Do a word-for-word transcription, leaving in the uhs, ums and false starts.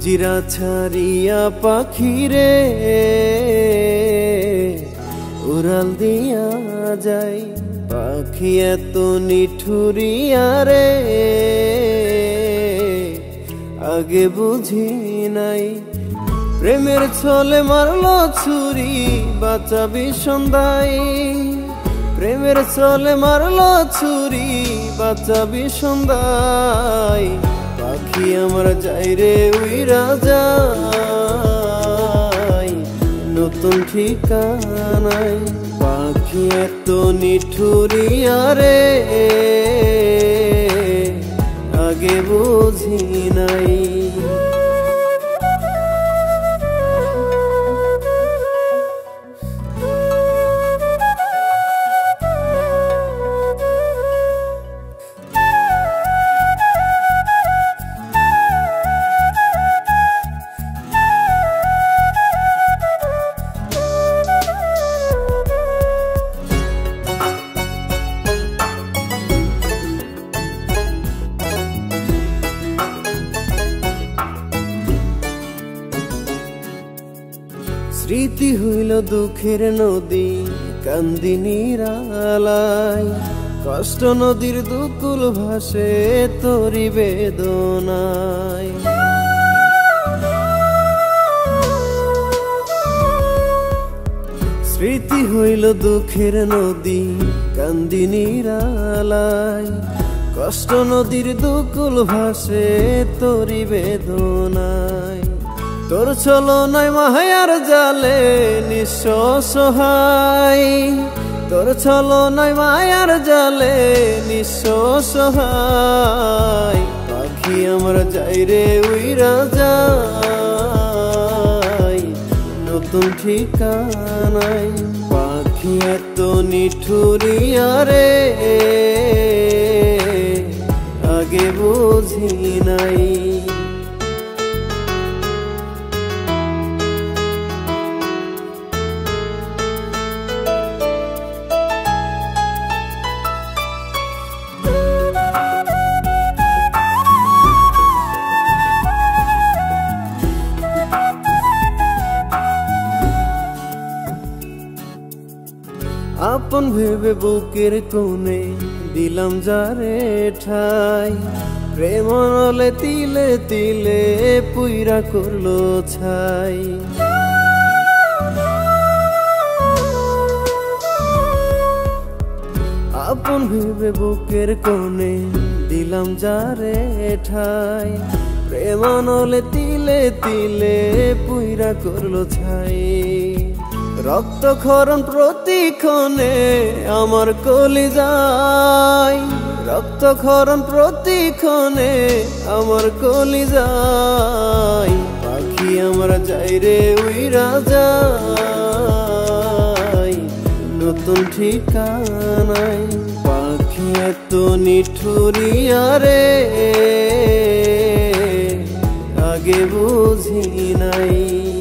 পিঞ্জিরা ছাড়িয়া পাখিরে উড়াল দিয়া যায়, পাখি এত নিঠুরিয়া রে আগে বুঝি নাই। প্রেমের ছলে মারলো ছুরি বাঁচাবি সন্ধ্যায়, প্রেমের ছলে মারলো ছুরি বাঁচাবি সন্ধ্যায়। পাখি আমার যাই রে উইরা যায় নতুন ঠিকানায়, পাখি এত নিঠুরিয়া রে আগে বুঝি নাই। স্মৃতি হইল দুঃখের নদী কান্দি নিরালায়, কষ্ট নদীর দুকুল ভাসে তোরি বেদনায়। স্মৃতি হইল দুঃখের নদী কান্দি নিরালায়, কষ্ট নদীর দুকুল ভাসে তোরি বেদনায়। তোর ছলনায় মায়ার জালে নিঃস্ব সহায়, তোর ছলনায় মায়ার জালে নিঃস্ব সহায়। পাখি আমার যাই রে উইরা যায় নতুন ঠিকানায়, পাখি এত নিঠুরিয়া রে আগে বুঝি নাই। আপন ভেবে বুকের কোণে দিলাম যারে ঠাই, প্রেম নলে তিলে তিলে পুইরা করলো ছাই। আপন ভেবে বুকের কোণে দিলাম যারে ঠাই, প্রেম নলে তিলে তিলে পুইরা করলো ছাই। রক্ত ক্ষরণ প্রতিক্ষণে আমার কলিজায়, রক্ত ক্ষরণ প্রতিক্ষণে আমার কলিজায়। পাখি আমার যাই রে উইরা যায় নতুন ঠিকানায়, পাখি এত নিঠুরিয়া রে আগে বুঝি নাই।